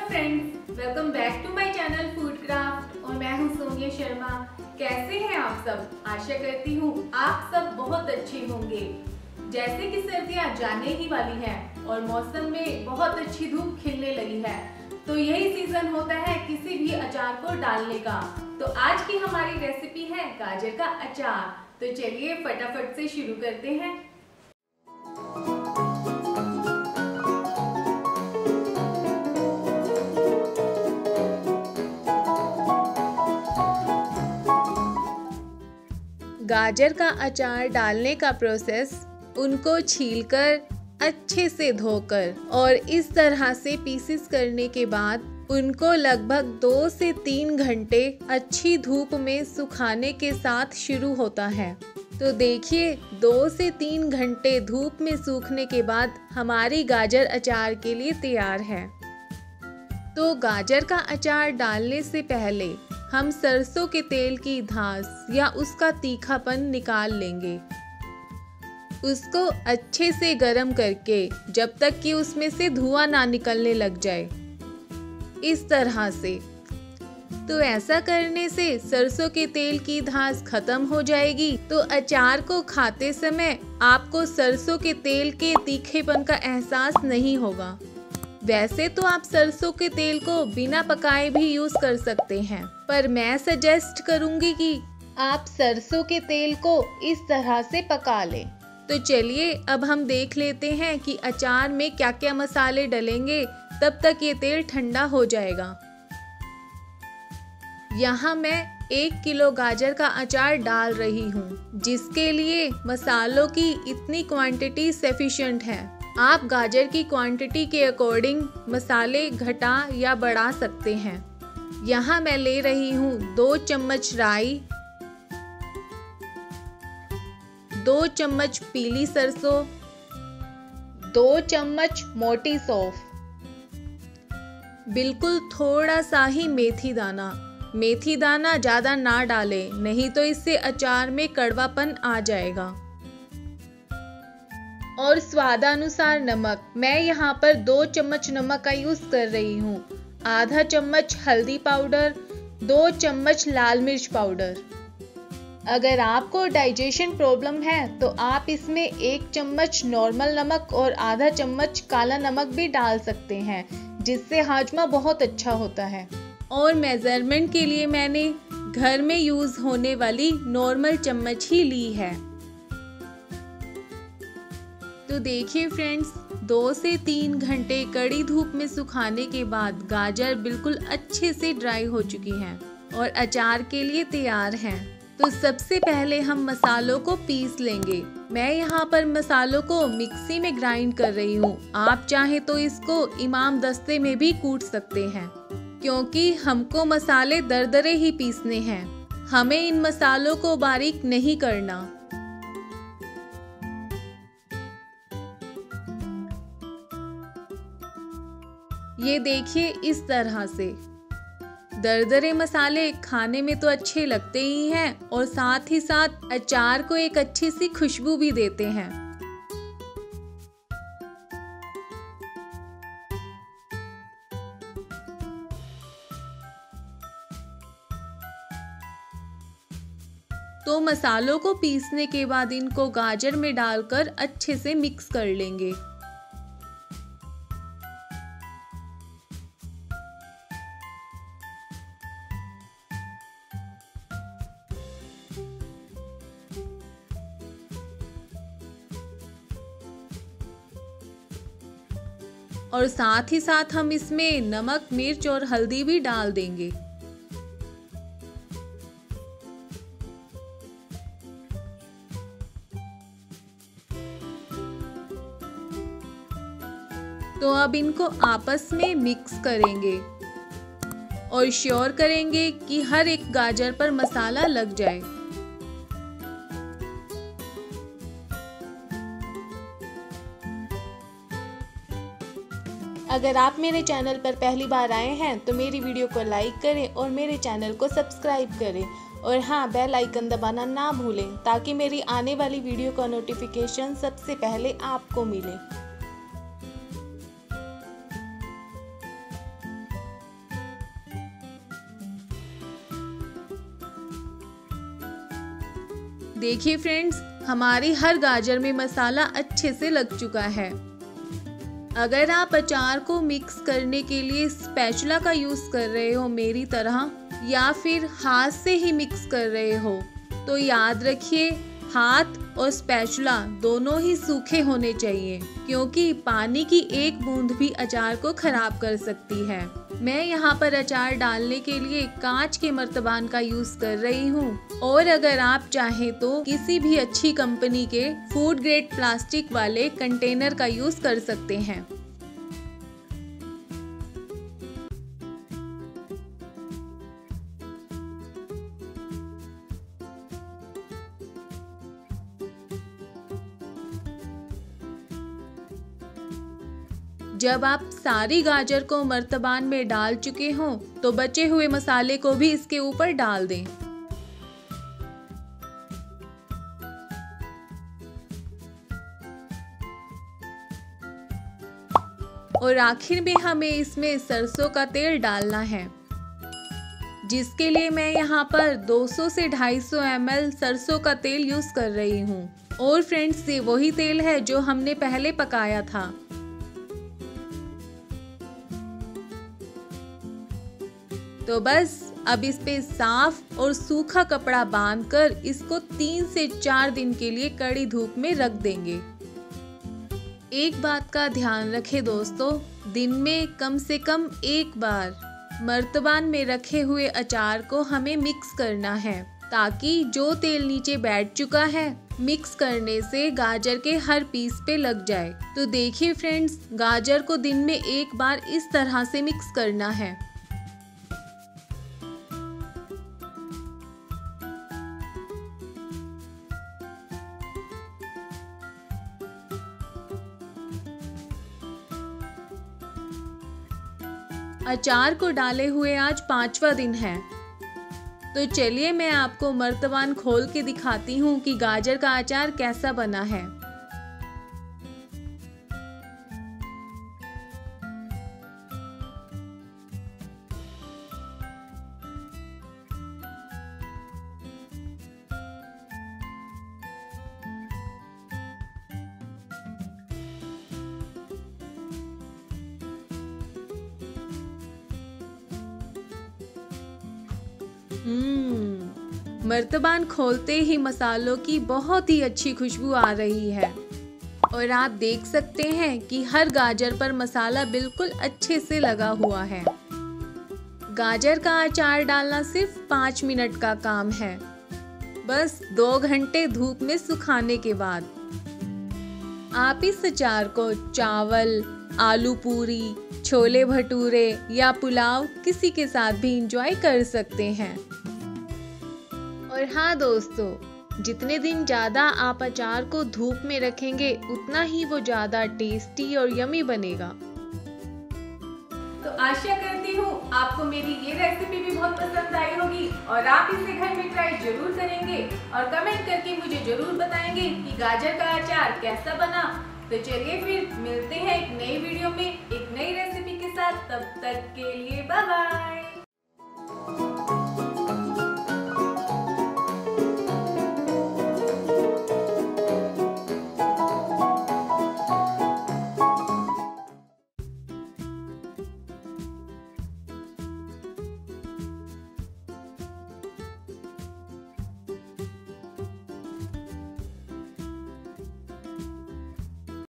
Friends, welcome back to my channel food craft और मैं हूं सोनिया शर्मा। कैसे हैं आप सब? आशा करती हूं आप सब बहुत अच्छे होंगे। जैसे कि सर्दियां जाने ही वाली हैं और मौसम में बहुत अच्छी धूप खिलने लगी है, तो यही सीजन होता है किसी भी अचार को डालने का। तो आज की हमारी रेसिपी है गाजर का अचार। तो चलिए फटाफट से शुरू करते हैं। गाजर का अचार डालने का प्रोसेस, उनको छीलकर अच्छे से धोकर और इस तरह से पीसेस करने के बाद उनको लगभग 2 से 3 घंटे अच्छी धूप में सुखाने के साथ शुरू होता है। तो देखिए 2 से 3 घंटे धूप में सूखने के बाद हमारी गाजर अचार के लिए तैयार है। तो गाजर का अचार डालने से पहले हम सरसों के तेल की धास या उसका तीखापन निकाल लेंगे। उसको अच्छे से गरम करके जब तक कि उसमें से धुआं ना निकलने लग जाए, इस तरह से। तो ऐसा करने से सरसों के तेल की धास खत्म हो जाएगी। तो अचार को खाते समय आपको सरसों के तेल के तीखेपन का एहसास नहीं होगा। वैसे तो आप सरसों के तेल को बिना पकाए भी यूज कर सकते हैं, पर मैं सजेस्ट करूंगी कि आप सरसों के तेल को इस तरह से पका लें। तो चलिए अब हम देख लेते हैं कि अचार में क्या क्या मसाले डलेंगे। तब तक ये तेल ठंडा हो जाएगा। यहाँ मैं 1 किलो गाजर का अचार डाल रही हूँ, जिसके लिए मसालों की इतनी क्वांटिटी सफिशिएंट है। आप गाजर की क्वांटिटी के अकॉर्डिंग मसाले घटा या बढ़ा सकते हैं। यहाँ मैं ले रही हूँ 2 चम्मच राई, 2 चम्मच पीली सरसों, 2 चम्मच मोटी सौंफ, बिल्कुल थोड़ा सा ही मेथी दाना। मेथी दाना ज़्यादा ना डालें, नहीं तो इससे अचार में कड़वापन आ जाएगा। और स्वादानुसार नमक, मैं यहाँ पर 2 चम्मच नमक का यूज कर रही हूँ। आधा चम्मच हल्दी पाउडर, 2 चम्मच लाल मिर्च पाउडर। अगर आपको डाइजेशन प्रॉब्लम है तो आप इसमें 1 चम्मच नॉर्मल नमक और आधा चम्मच काला नमक भी डाल सकते हैं, जिससे हाजमा बहुत अच्छा होता है। और मेजरमेंट के लिए मैंने घर में यूज होने वाली नॉर्मल चम्मच ही ली है। तो देखिए फ्रेंड्स, 2 से 3 घंटे कड़ी धूप में सुखाने के बाद गाजर बिल्कुल अच्छे से ड्राई हो चुकी हैं और अचार के लिए तैयार हैं। तो सबसे पहले हम मसालों को पीस लेंगे। मैं यहाँ पर मसालों को मिक्सी में ग्राइंड कर रही हूँ। आप चाहे तो इसको इमाम दस्ते में भी कूट सकते हैं, क्योंकि हमको मसाले दरदरे ही पीसने हैं। हमें इन मसालों को बारीक नहीं करना। ये देखिए इस तरह से। दरदरे मसाले खाने में तो अच्छे लगते ही हैं और साथ ही साथ अचार को एक अच्छी सी खुशबू भी देते हैं। तो मसालों को पीसने के बाद इनको गाजर में डालकर अच्छे से मिक्स कर लेंगे। और साथ ही साथ हम इसमें नमक, मिर्च और हल्दी भी डाल देंगे। तो अब इनको आपस में मिक्स करेंगे और श्योर करेंगे कि हर एक गाजर पर मसाला लग जाए। अगर आप मेरे चैनल पर पहली बार आए हैं तो मेरी वीडियो को लाइक करें और मेरे चैनल को सब्सक्राइब करें। और हाँ, बेल आइकन दबाना ना भूलें, ताकि मेरी आने वाली वीडियो का नोटिफिकेशन सबसे पहले आपको मिले। देखिए फ्रेंड्स, हमारी हर गाजर में मसाला अच्छे से लग चुका है। अगर आप अचार को मिक्स करने के लिए स्पैचुला का यूज कर रहे हो मेरी तरह, या फिर हाथ से ही मिक्स कर रहे हो, तो याद रखिए हाथ और स्पैचुला दोनों ही सूखे होने चाहिए, क्योंकि पानी की एक बूंद भी अचार को खराब कर सकती है। मैं यहाँ पर अचार डालने के लिए कांच के मर्तबान का यूज कर रही हूँ, और अगर आप चाहें तो किसी भी अच्छी कंपनी के फूड ग्रेड प्लास्टिक वाले कंटेनर का यूज कर सकते हैं। जब आप सारी गाजर को मर्तबान में डाल चुके हों, तो बचे हुए मसाले को भी इसके ऊपर डाल दें। और आखिर में हमें इसमें सरसों का तेल डालना है, जिसके लिए मैं यहाँ पर 200 से 250 ml सरसों का तेल यूज कर रही हूँ। और फ्रेंड्स, ये वही तेल है जो हमने पहले पकाया था। तो बस अब इस पे साफ और सूखा कपड़ा बांधकर इसको 3 से 4 दिन के लिए कड़ी धूप में रख देंगे। एक बात का ध्यान रखें दोस्तों, दिन में कम से कम एक बार मर्तबान में रखे हुए अचार को हमें मिक्स करना है, ताकि जो तेल नीचे बैठ चुका है मिक्स करने से गाजर के हर पीस पे लग जाए। तो देखिए फ्रेंड्स, गाजर को दिन में एक बार इस तरह से मिक्स करना है। अचार को डाले हुए आज 5वां दिन है, तो चलिए मैं आपको मर्तबान खोल के दिखाती हूँ कि गाजर का अचार कैसा बना है। मर्तबान खोलते ही मसालों की बहुत ही अच्छी खुशबू आ रही है, और आप देख सकते हैं कि हर गाजर पर मसाला बिल्कुल अच्छे से लगा हुआ है। गाजर का अचार डालना सिर्फ 5 मिनट का काम है, बस 2 घंटे धूप में सुखाने के बाद। आप इस अचार को चावल, आलू पूरी, छोले भटूरे या पुलाव किसी के साथ भी इंजॉय कर सकते हैं। और हाँ दोस्तों, जितने दिन ज़्यादा आप अचार को धूप में रखेंगे, उतना ही वो ज़्यादा टेस्टी और यमी बनेगा। तो आशा करती हूँ आपको मेरी ये रेसिपी भी बहुत पसंद आई होगी, और आप इसे घर में ट्राई जरूर करेंगे और कमेंट करके मुझे जरूर बताएंगे कि गाजर का अचार कैसा बना। तो चलिए फिर मिलते हैं एक नई वीडियो में एक नई रेसिपी के साथ। तब तक के लिए बाय बाय।